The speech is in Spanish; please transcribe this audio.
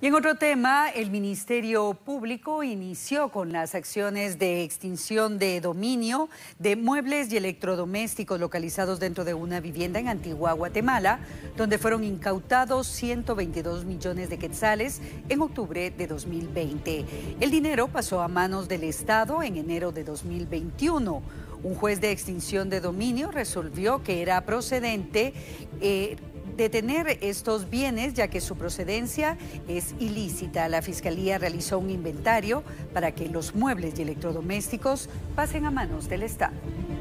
Y en otro tema, el Ministerio Público inició con las acciones de extinción de dominio de muebles y electrodomésticos localizados dentro de una vivienda en Antigua, Guatemala, donde fueron incautados 122 millones de quetzales en octubre de 2020. El dinero pasó a manos del Estado en enero de 2021. Un juez de extinción de dominio resolvió que era procedente detener estos bienes, ya que su procedencia es ilícita. La Fiscalía realizó un inventario para que los muebles y electrodomésticos pasen a manos del Estado.